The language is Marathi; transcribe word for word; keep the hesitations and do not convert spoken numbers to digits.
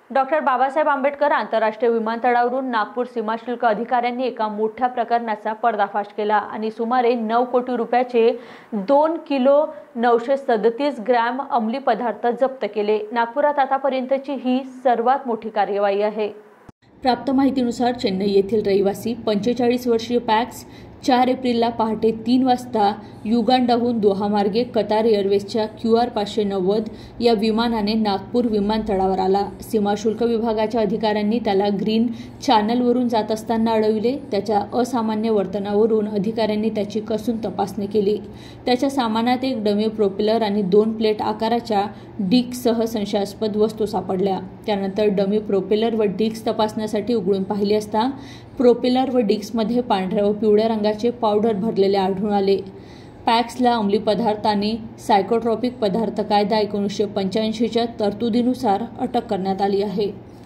डॉक्टर बाबासाहेब आंबेडकर आंतरराष्ट्रीय विमानतळावरून नागपूर सीमाशुल्क अधिकाऱ्यांनी एका मोठ्या प्रकरणाचा पर्दाफाश केला आणि सुमारे नऊ कोटी रुपयाचे दोन किलो नऊशे सदतीस ग्रॅम अंमली पदार्थ जप्त केले। नागपुरात आतापर्यंतची ही सर्वात मोठी कार्यवाही आहे। प्राप्त माहितीनुसार चेन्नई येथील रहिवासी पंचेचाळीस वर्षीय पॅक्स चार एप्रिलला पहाटे तीन वाजता युगांडाहून दोहामार्गे कतार एअरवेजच्या क्यू आर पाचशे नव्वद या विमानाने नागपूर विमानतळावर आला। सीमाशुल्क विभागाच्या अधिकाऱ्यांनी त्याला ग्रीन चॅनलवरून जात असताना अडविले। त्याच्या असामान्य वर्तनावरून अधिकाऱ्यांनी त्याची कसून तपासणी केली। त्याच्या सामानात एक डमी प्रोपेलर आणि दोन प्लेट आकाराच्या डिस्कसह संशयास्पद वस्तू सापडल्या। त्यानंतर डमी प्रोपेलर व डिस्क तपासण्यासाठी उघडून पाहिले असता प्रोपेलर व डिस्कमध्ये पांढऱ्या व पिवळ्या रंगाचे पावडर भरलेले आढळून आले। पॅक्सला अंमली पदार्थ आणि सायकोट्रॉपिक पदार्थ कायदा एकोणीसशे पंच्याऐंशीच्या तरतुदीनुसार अटक करण्यात आली आहे।